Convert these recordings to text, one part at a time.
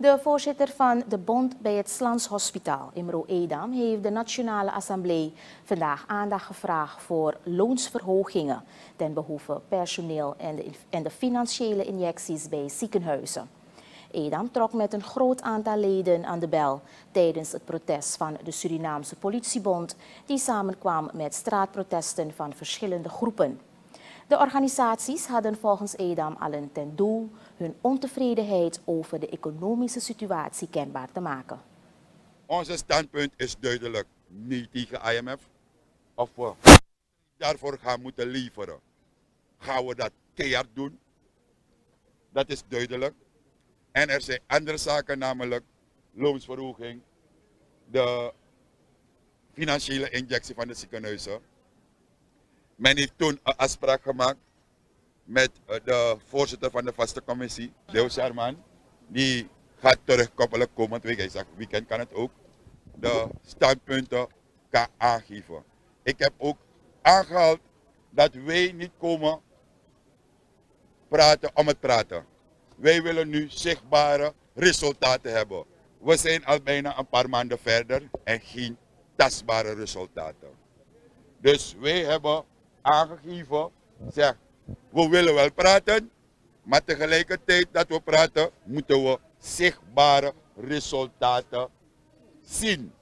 De voorzitter van de bond bij het Slans Hospitaal, Imro Edam, heeft de Nationale Assemblée vandaag aandacht gevraagd voor loonsverhogingen ten behoeve personeel en de financiële injecties bij ziekenhuizen. Edam trok met een groot aantal leden aan de bel tijdens het protest van de Surinaamse Politiebond, die samenkwam met straatprotesten van verschillende groepen. De organisaties hadden volgens Edam allen ten doel hun ontevredenheid over de economische situatie kenbaar te maken. Onze standpunt is duidelijk: niet tegen IMF. Of we daarvoor gaan moeten leveren, gaan we dat keihard doen. Dat is duidelijk. En er zijn andere zaken, namelijk loonsverhoging, de financiële injectie van de ziekenhuizen. Men heeft toen een afspraak gemaakt met de voorzitter van de vaste commissie, Leo Sherman. Die gaat terugkoppelen komend week. Hij zegt, weekend kan het ook. De standpunten kan aangeven. Ik heb ook aangehaald dat wij niet komen praten om het praten. Wij willen nu zichtbare resultaten hebben. We zijn al bijna een paar maanden verder en geen tastbare resultaten. Dus wij hebben aangegeven, zeg, we willen wel praten, maar tegelijkertijd dat we praten, moeten we zichtbare resultaten zien.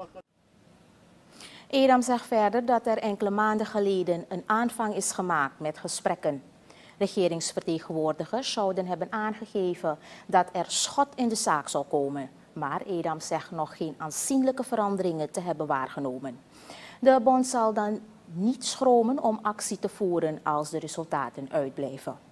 Edam zegt verder dat er enkele maanden geleden een aanvang is gemaakt met gesprekken. Regeringsvertegenwoordigers zouden hebben aangegeven dat er schot in de zaak zou komen. Maar Edam zegt nog geen aanzienlijke veranderingen te hebben waargenomen. De bond zal dan niet schromen om actie te voeren als de resultaten uitblijven.